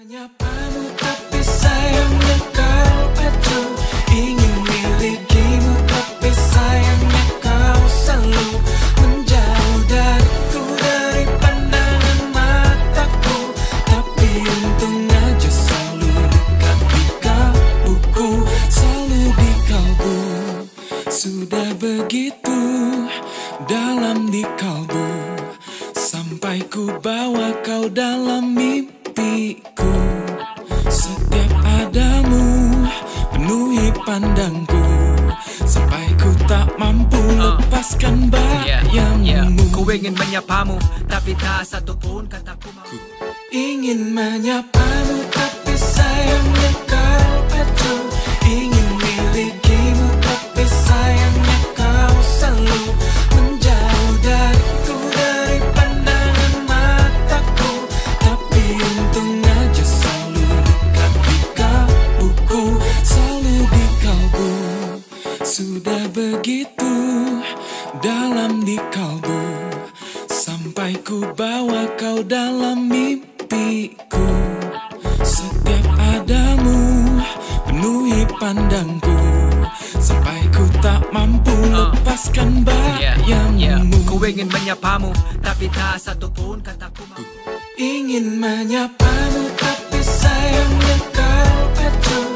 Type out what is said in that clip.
Menyapamu tapi sayangnya kau acuh. Ingin milikimu tapi sayangnya kau selalu menjauh dariku, dari pandangan mataku. Tapi untung aja selalu dekat di kalbuku, selalu di kalbu. Sudah begitu dalam di kalbu, sampai ku bawa kau dalam mimpiku. Setiap adamu penuhi pandangku, sampai ku tak mampu lepaskan bayangmu. Ku ingin menyapamu, tapi tak satupun kataku mau. Ingin menyapamu, tapi sayangnya kau acuh. Ingin milikimu, tapi sayangnya kau selalu menjauh dariku, dari pandangan mataku. Tapi untung aja selalu dekat di kalbuku, selalu di kalbu. Sudah begitu dalam di kalbu, sampai ku bawa kau dalam mimpiku. Setiap adamu penuhi pandangku, sampai ku tak mampu lepaskan bayangmu. Ku ingin menyapamu, tapi tak satupun kataku mau. Ingin menyapamu, tapi sayangnya kau acuh.